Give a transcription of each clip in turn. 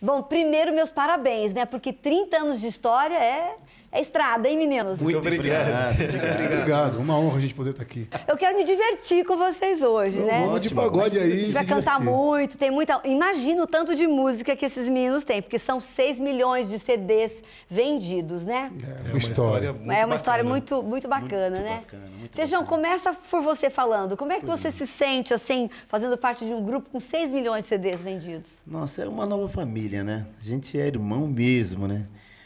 Bom, primeiro, meus parabéns, né? Porque 30 anos de história é estrada, hein, meninos? Muito obrigado. Obrigado. Uma honra a gente poder estar aqui. Eu quero me divertir com vocês hoje, né? Vamos de pagode aí. Vai cantar muito, tem muita... Imagina o tanto de música que esses meninos têm, porque são 6 milhões de CDs vendidos, né? É uma história muito É uma história muito bacana, né? Feijão, começa por você falando. Como é que você se sente, assim, fazendo parte de um grupo com 6 milhões de CDs vendidos? Nossa, é uma nova família, né? A gente é irmão mesmo, né?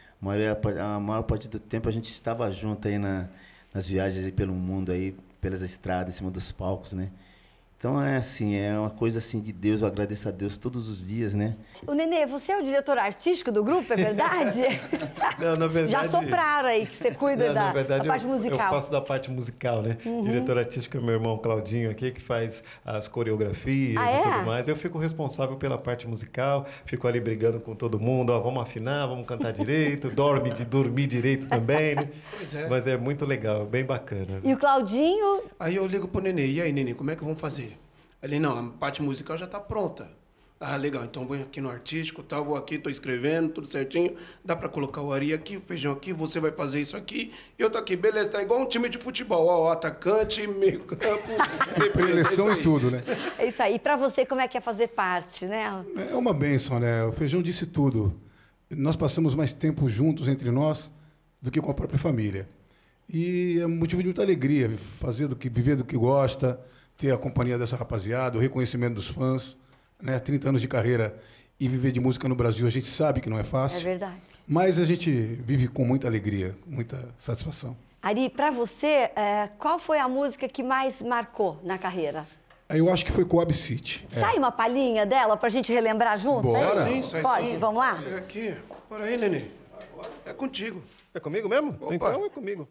A maior parte do tempo a gente estava junto aí nas viagens aí pelo mundo, aí, pelas estradas, em cima dos palcos, né? Então é assim, é uma coisa assim de Deus, eu agradeço a Deus todos os dias, né? O Nenê, você é o diretor artístico do grupo, é verdade? Não, na verdade... Já sopraram aí que você cuida da parte musical. Eu faço da parte musical, né? Diretor artístico é meu irmão Claudinho aqui, que faz as coreografias e tudo mais. Eu fico responsável pela parte musical, fico ali brigando com todo mundo, ó, vamos afinar, vamos cantar direito, dormir direito também, né? Pois é. Mas é muito legal, bem bacana. E o Claudinho... Aí eu ligo pro Nenê, e aí, Nenê, como é que vamos fazer? Ele, não, a parte musical já tá pronta. Ah, legal, então vou aqui no artístico, tal, vou aqui, tô escrevendo, tudo certinho. Dá pra colocar o Ari aqui, o Feijão aqui, você vai fazer isso aqui. E eu tô aqui, beleza, tá igual um time de futebol, ó, atacante, meio campo... Preleção e tudo, né? É isso aí. E pra você, como é que é fazer parte, né? É uma bênção, né? O Feijão disse tudo. Nós passamos mais tempo juntos entre nós do que com a própria família. E é um motivo de muita alegria viver do que gosta, ter a companhia dessa rapaziada, o reconhecimento dos fãs, né? 30 anos de carreira e viver de música no Brasil, a gente sabe que não é fácil. É verdade. Mas a gente vive com muita alegria, muita satisfação. Ari, pra você, qual foi a música que mais marcou na carreira? Eu acho que foi Coab City. Sai uma palhinha dela pra gente relembrar juntos? Bora. Sai sim. Pode? Vamos lá? É aqui, bora aí, Nenê. É contigo. É comigo mesmo? Opa. Então é comigo.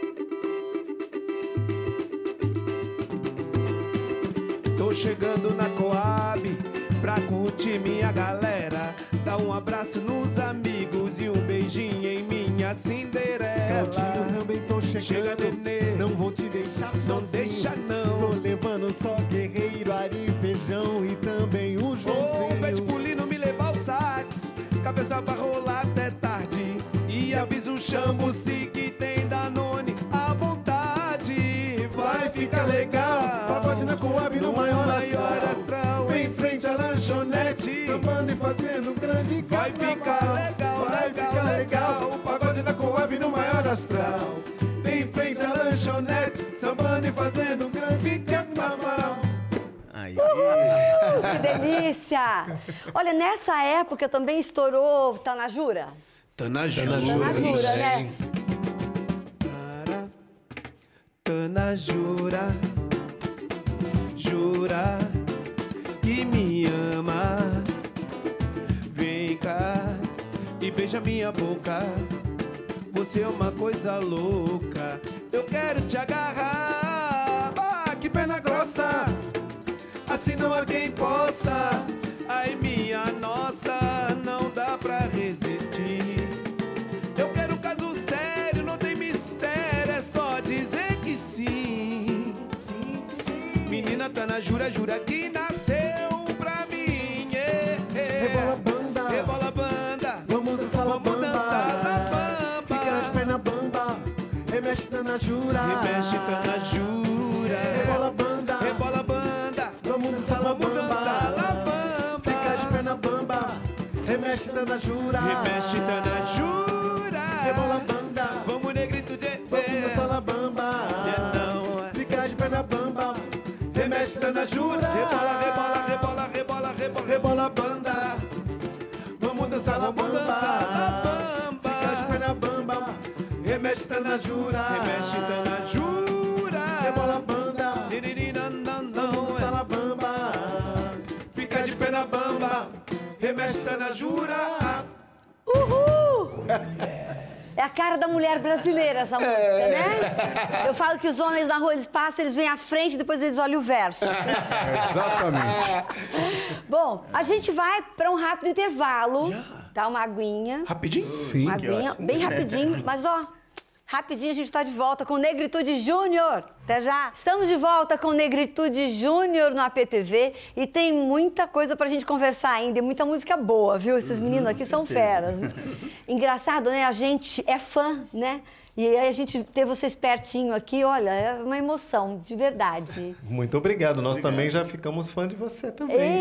Tô chegando na Coab pra curtir minha galera. Dá um abraço nos amigos e um beijinho em minha Cinderela. Claudinho, também tô chegando. Chega, Nenê. Não vou te deixar sozinho. Não deixa não. Tô levando só Guerreiro, Ari, Feijão e também o Joãozinho. Ô, pede pro Lino me levar o sax. Cabeça pra rolar até tarde. E avisa o Chambuci que tem Danone à vontade. Vai ficar legal. Pagode na Coab no maior astral. Em frente à lanchonete, sambando e fazendo um grande Vai ficar legal, Vai ficar legal. O pagode na Coab no maior astral. Em frente à lanchonete, sambando e fazendo um grande carnaval. Aí. Que delícia! Olha, nessa época também estourou Tá na Jura? Tá na Tá na Jura, né? Tana jura, jura que me ama. Vem cá e beija minha boca. Você é uma coisa louca. Eu quero te agarrar. Ah, que perna grossa, assim não há quem possa. Ai, minha nossa, não dá pra resistir. Eu quero um caso sério, não tem mistério, é só dizer que sim. Menina, tá na jura, jura que nasceu pra mim. Rebola banda, Rebola banda, vamos dançar la vamos dançar bamba. la bamba. Fica de perna bamba, remexe tá na jura. Remexe, tá na jura. Rebola banda, Rebola banda, vamos dançar la vamos dançar la bamba. bamba. Fica de perna bamba, remexe tá na jura. Remexe, tá na jura. Rebola banda, Vamos, negrito de vamos dançar la bamba. não. Fica de perna bamba, remexe tá na jura. Rebola, rebola, rebola, rebola, rebola. Rebola banda, vamos dançar la Vamos dançar la bamba. bamba. Fica de perna bamba, remexe tá na jura. Remexe, tá na jura. Rebola banda, Não, vamos dançar la bamba. Fica de perna bamba, remexe tá na jura. Uhul! É a cara da mulher brasileira essa música, né? Eu falo que os homens na rua, eles passam, eles vêm à frente, depois eles olham o verso. Exatamente. Bom, a gente vai para um rápido intervalo. Dá uma aguinha. Rapidinho? Sim. Uma aguinha, bem rapidinho, mas ó, Rapidinho a gente está de volta com Negritude Júnior. Até já. Estamos de volta com Negritude Júnior no APTV e tem muita coisa pra gente conversar ainda e muita música boa, viu? Esses meninos aqui são feras. Engraçado, né? A gente é fã, né? E aí a gente ter vocês pertinho aqui, olha, é uma emoção, de verdade. Muito obrigado. Nós também já ficamos fã de você também.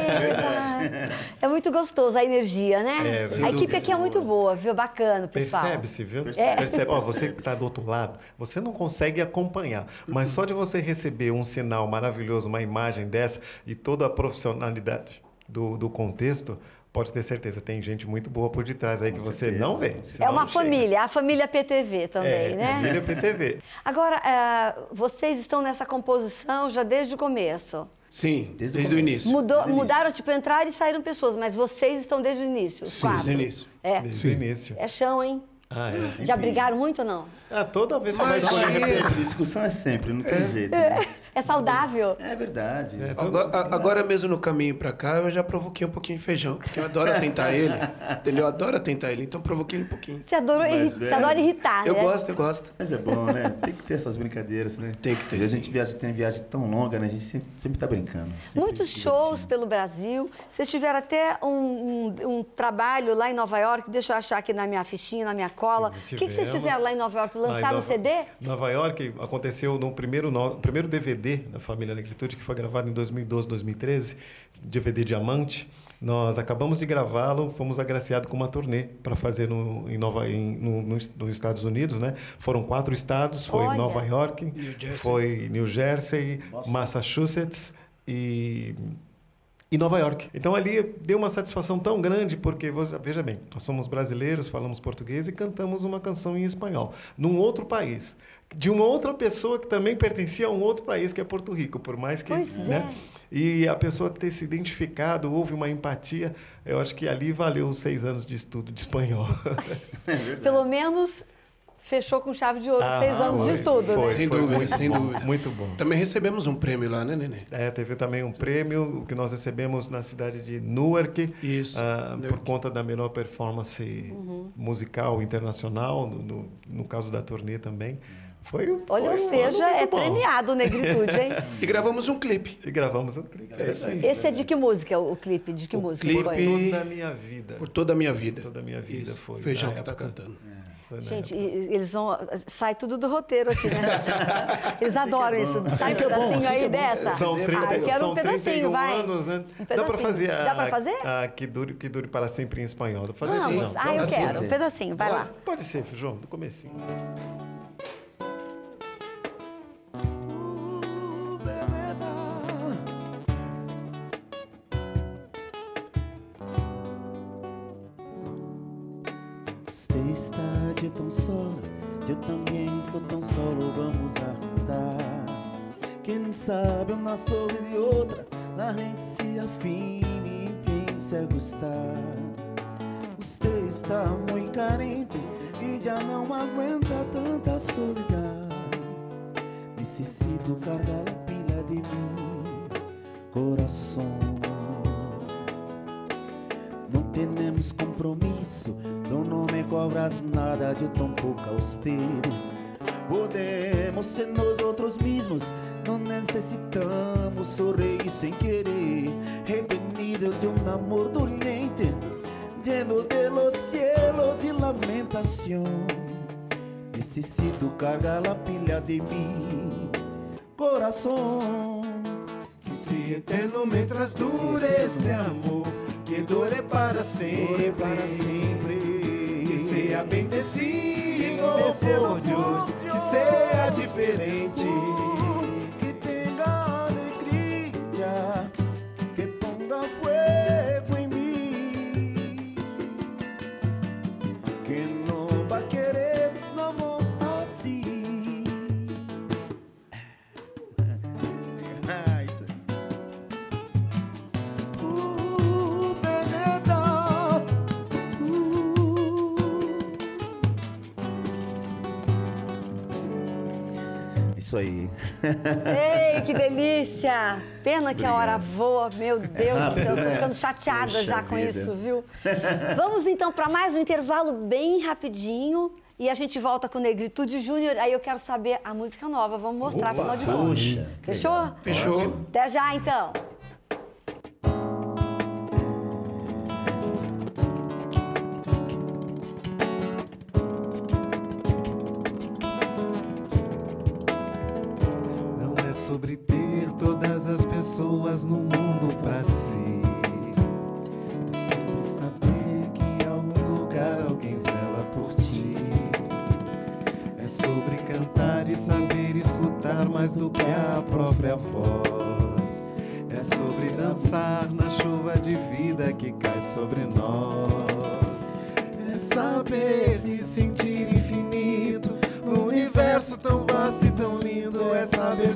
É muito gostoso a energia, né? A equipe aqui é muito boa, viu? Bacana, pessoal. Percebe-se, viu? Percebe. Ó, você que está do outro lado, você não consegue acompanhar, mas só de você receber um sinal maravilhoso, uma imagem dessa e toda a profissionalidade do contexto, pode ter certeza, tem gente muito boa por detrás aí que você não vê. É uma família, a família PTV também, né? Família PTV. Agora, vocês estão nessa composição já desde o começo? Sim, desde o início. Mudaram, tipo, entraram e saíram pessoas, mas vocês estão desde o início? Sim, desde o início. Desde o início. É chão, hein? Ah, é. Já brigaram muito ou não? Toda vez que vai discussão é sempre, não tem jeito. Né? É saudável. É verdade. Agora mesmo no caminho pra cá, eu já provoquei um pouquinho de Feijão, porque eu adoro tentar ele, entendeu? Eu adoro tentar ele, então provoquei ele um pouquinho. Você adora irritar, né? Eu gosto. Mas é bom, né? Tem que ter essas brincadeiras, né? Tem que ter, às vezes a gente tem viagem tão longa, né? A gente sempre tá brincando. Muitos shows pelo Brasil. Vocês tiveram até um trabalho lá em Nova York, deixa eu achar aqui na minha fichinha, na minha cola. O que vocês fizeram lá em Nova York? Lançaram o CD? Nova York aconteceu no primeiro DVD da família Negritude, que foi gravado em 2012, 2013, DVD Diamante. Nós acabamos de gravá-lo, fomos agraciados com uma turnê para fazer nos Estados Unidos, né? Foram 4 estados, foi Nova York, foi New Jersey, Massachusetts e Nova York. Então ali deu uma satisfação tão grande, porque, veja bem, nós somos brasileiros, falamos português e cantamos uma canção em espanhol, num outro país, de uma outra pessoa que também pertencia a um outro país, que é Porto Rico, por mais que... né? E a pessoa ter se identificado, houve uma empatia, eu acho que ali valeu os 6 anos de estudo de espanhol. Pelo menos... Fechou com chave de ouro, 6 anos de estudo, né? Sem dúvida. Muito bom. Também recebemos um prêmio lá, né, Nenê? Teve também um prêmio que nós recebemos na cidade de Newark. Isso. Por conta da melhor performance musical internacional, no caso da turnê também. Ou seja, é premiado o Negritude, hein? E gravamos um clipe. Esse é de que música, o clipe? De que música? Clipe... Por toda a minha vida. Por toda a minha vida. Toda a minha vida Isso. foi. Feijão que tá cantando. Gente, eles vão... Sai tudo do roteiro aqui, né? Eles adoram isso. Sai um pedacinho aí dessa. São 30, quero são um pedacinho, 31 vai. anos, né? Dá pra fazer? Dá pra fazer? Que dure para sempre em espanhol. Dá pra fazer Vamos. Eu quero. Um pedacinho, vai lá. Pode ser, João, do comecinho. Tão solo, eu também estou tão solo, vamos arrumar. Quem sabe uma vez e outra, a gente se afine e pense a gostar. Você está muito carente e já não aguenta tanta solidão. Necessito carregar a pilha de mim, coração. Não temos compromisso, não me cobras nada de tão pouco austero. Podemos ser nós outros mesmos, não necessitamos sorrir sem querer. Revenido de um amor dolente, lleno de los cielos e lamentação. Necessito carregar a pilha de mim, coração. Que se eterno mientras dure esse amor, que dure para sempre, que seja bendecido por Deus, que seja diferente, que tenha alegria, que ponga fuego em mim, que não vai querer um amor assim. isso aí. Ei, que delícia! Pena que a hora voa, meu Deus do céu, eu tô ficando chateada Puxa já com vida. isso, viu? Vamos então para mais um intervalo bem rapidinho e a gente volta com Negritude Júnior. Aí eu quero saber a música nova, vamos mostrar para nós de novo. Puxa, que Fechou? legal. Fechou. Até já então. Não é sobre ter todas as pessoas no mundo pra si. É sobre saber que em algum lugar alguém zela por ti. É sobre cantar e saber escutar mais do que a própria voz. É sobre dançar na chuva de vida que cai sobre nós. É saber se sentir infinito no universo tão vasto e tão lindo. É saber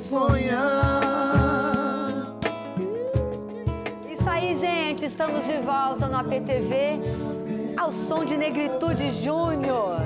sonhar. Isso aí, gente, estamos de volta no APTV ao som de Negritude Júnior.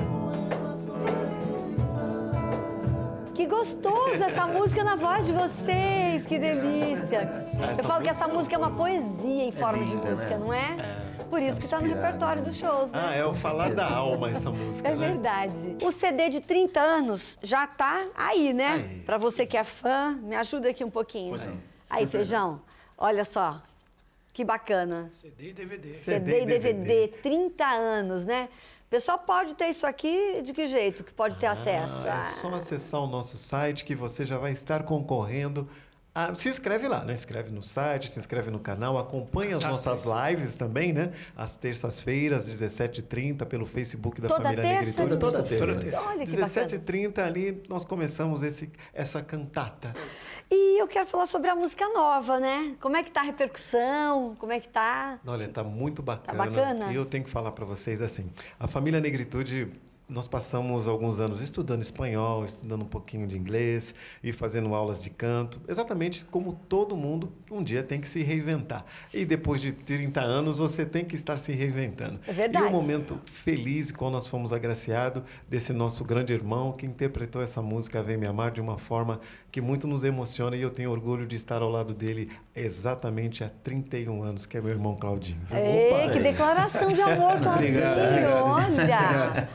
Que gostoso essa música na voz de vocês, que delícia. Eu falo que essa música é uma poesia em forma de linda, música, né? não é? Por isso que está no repertório dos shows, né? Ah, é o falar da alma essa música, É né? verdade. O CD de 30 anos já tá aí, né? Aí. Pra você que é fã, me ajuda aqui um pouquinho. Aí, Feijão, olha só. Que bacana. CD e DVD. CD e DVD, 30 anos, né? O pessoal pode ter isso aqui de que jeito que pode ter acesso? É só acessar o nosso site que você já vai estar concorrendo. Se inscreve lá, né? Inscreve no site, se inscreve no canal, acompanha as nossas lives também, né? Às terças-feiras, 17h30, pelo Facebook da Toda Família terça? Negritude. Toda terça. Toda terça. Olha que bacana. 17h30 ali nós começamos essa cantata. E eu quero falar sobre a música nova, né? Como é que tá a repercussão? Como é que tá? Olha, tá muito bacana. bacana? E eu tenho que falar para vocês assim, a Família Negritude, nós passamos alguns anos estudando espanhol, estudando um pouquinho de inglês e fazendo aulas de canto, exatamente como todo mundo um dia tem que se reinventar. E depois de 30 anos você tem que estar se reinventando. É verdade. E um momento feliz quando nós fomos agraciados desse nosso grande irmão que interpretou essa música Vem Me Amar de uma forma que muito nos emociona e eu tenho orgulho de estar ao lado dele exatamente há 31 anos, que é meu irmão Claudinho. Ei, que declaração de amor, Claudinho! Olha!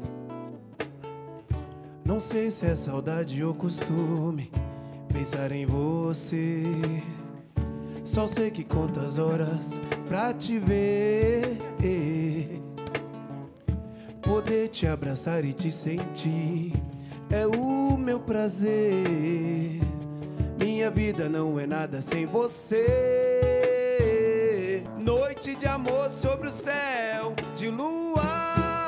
Não sei se é saudade ou costume pensar em você. Só sei que conto as horas pra te ver. Poder te abraçar e te sentir é o meu prazer. Minha vida não é nada sem você. Noite de amor sobre o céu de lua.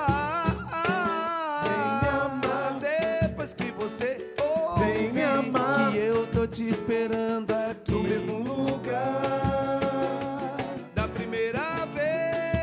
Vem me amar. Que eu tô te esperando aqui No mesmo lugar. da primeira vez.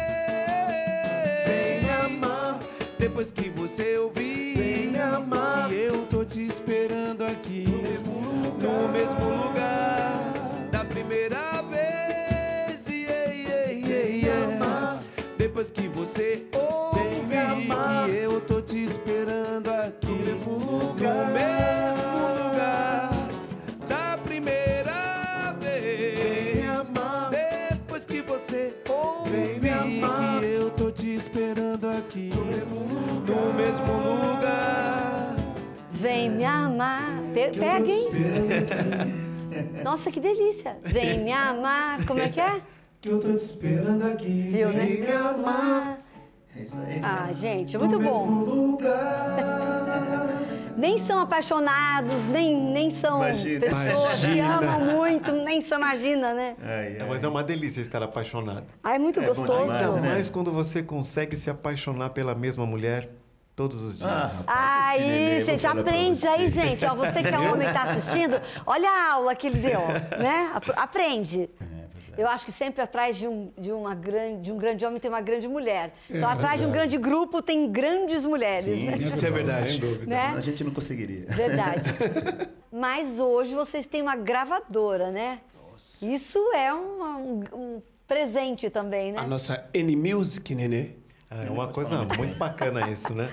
Vem me amar. Depois que você ouvir. Vem me amar. Que eu tô te esperando aqui No mesmo lugar. no mesmo lugar da primeira vez. Vem me amar. Depois que você ouvir. Vem me amar. Que eu tô te esperando aqui No mesmo lugar. no mesmo lugar da primeira vez. Vem me amar. Depois que você ouvir. Vem me amar. Que eu tô te esperando aqui No mesmo lugar. no mesmo lugar. Vem me amar. Pega, hein? Nossa, que delícia. Vem me amar. Como é que é? Que eu tô te esperando aqui. Viu, né? Vem me amar. É isso aí. Ah, gente, é muito bom. Lugar. Nem são apaixonados, nem são Imagina. pessoas que amam muito, nem se imagina, né? Mas é uma delícia estar apaixonado. Ah, é muito bom gostoso. demais, Ainda né? mais quando você consegue se apaixonar pela mesma mulher todos os dias. Aí, Esse neném, vou gente, falar pra aprende você. aí, gente. Ó, você que é homem e tá assistindo, olha a aula que ele deu, né? Aprende. Eu acho que sempre atrás de um grande homem tem uma grande mulher. Então, atrás de um grande grupo tem grandes mulheres, né? Isso é verdade. Sem dúvida. Né? A gente não conseguiria. Verdade. Mas hoje vocês têm uma gravadora, né? Isso é um presente também, né? A nossa N-Music, Nenê. É uma coisa muito bacana isso, né?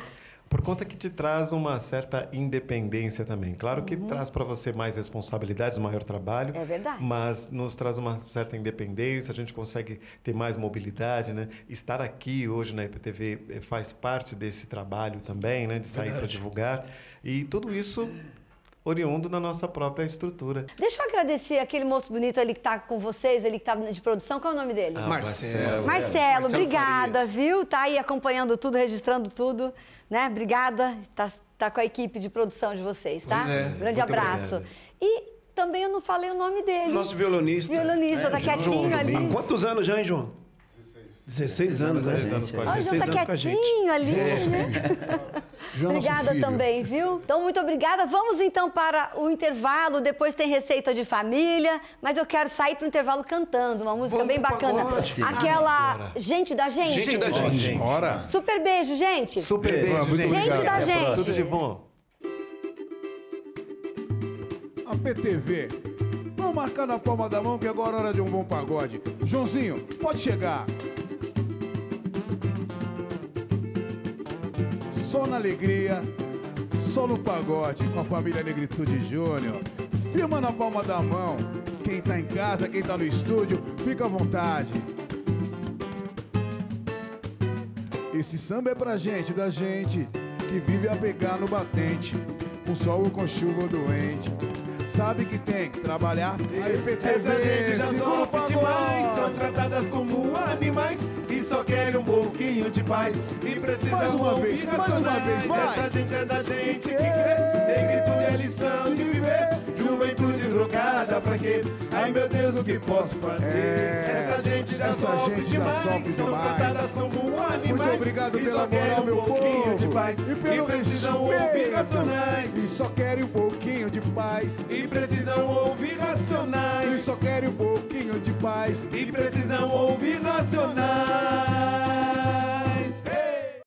Por conta que te traz uma certa independência também. Claro que traz para você mais responsabilidades, maior trabalho. É verdade. Mas nos traz uma certa independência, a gente consegue ter mais mobilidade, né? Estar aqui hoje na IPTV faz parte desse trabalho também, né? De sair para divulgar. E tudo isso oriundo na nossa própria estrutura. Deixa eu agradecer aquele moço bonito ali que está com vocês, ele que está de produção. Qual é o nome dele? Marcelo, obrigada, Farias. Viu? Tá aí acompanhando tudo, registrando tudo, né? Obrigada. Tá com a equipe de produção de vocês, tá? Pois é. Grande abraço. E também eu não falei o nome dele. Nosso violonista. Violonista, tá quietinho ali. Há quantos anos já, hein, João? 16 anos, né? 16 anos com a Ó, gente. já 16 tá anos com a gente. quietinho ali, É. né? João é nosso Obrigada filho. também, viu? Então, muito obrigada. Vamos então para o intervalo. Depois tem receita de família. Mas eu quero sair para o intervalo cantando uma música Vamos bem pro bacana. pagode. Aquela Gente da Gente. Gente da gente. Ora. Super beijo, gente. Super beijo, Muito gente. Gente da obrigado. gente. Tudo de bom. A PTV. Vamos marcar na palma da mão que agora é hora de um bom pagode. Joãozinho, pode chegar. Só na alegria, só no pagode, com a família Negritude Júnior. Firma na palma da mão. Quem tá em casa, quem tá no estúdio, fica à vontade. Esse samba é pra gente, da gente, que vive a pegar no batente, com sol ou com chuva ou doente. Sabe que tem que trabalhar. Aí, Essa gente já segura o sofre demais, são pagode. tratadas como animais e só querem um pouquinho de paz e precisam Mais uma ouvir vez, mais uma racionais. vez, vai. Essa gente é da gente que crê, negritude é lição de viver, juventude trocada pra quê? Ai meu Deus, o que posso fazer? Essa gente já sofre demais, são tratadas como animais. Muito obrigado e pela só querem moral, um meu pouquinho povo. de paz E pelo precisam ouvir respeito. racionais. E só querem um pouquinho de paz. E precisam ouvir E racionais. só querem um pouquinho de paz. E precisam ouvir racionais.